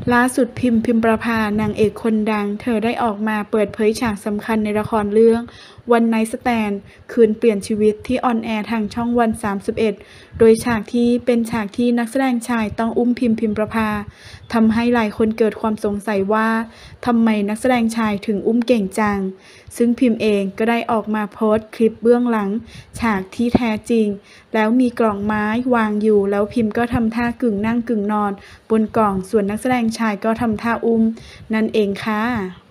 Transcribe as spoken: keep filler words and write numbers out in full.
ล่าสุดพิมพ์พิมประภานางเอกคนดังเธอได้ออกมาเปิดเผยฉากสำคัญในละครเรื่องวันไนท์สแตนด์คืนเปลี่ยนชีวิตที่ออนแอร์ทางช่องวันสามสิบเอ็ดโดยฉากที่เป็นฉากที่นักแสดงชายต้องอุ้มพิมพ์พิมประภาทำให้หลายคนเกิดความสงสัยว่าทำไมนักแสดงชายถึงอุ้มเก่งจังซึ่งพิมพ์เองก็ได้ออกมาโพสต์คลิปเบื้องหลังฉากที่แท้จริงแล้วมีกล่องไม้วางอยู่แล้วพิมพ์ก็ทำท่ากึ่งนั่งกึ่งนอนบนกล่องส่วนนักแสดงชายก็ทำท่าอุ้มนั่นเองค่ะ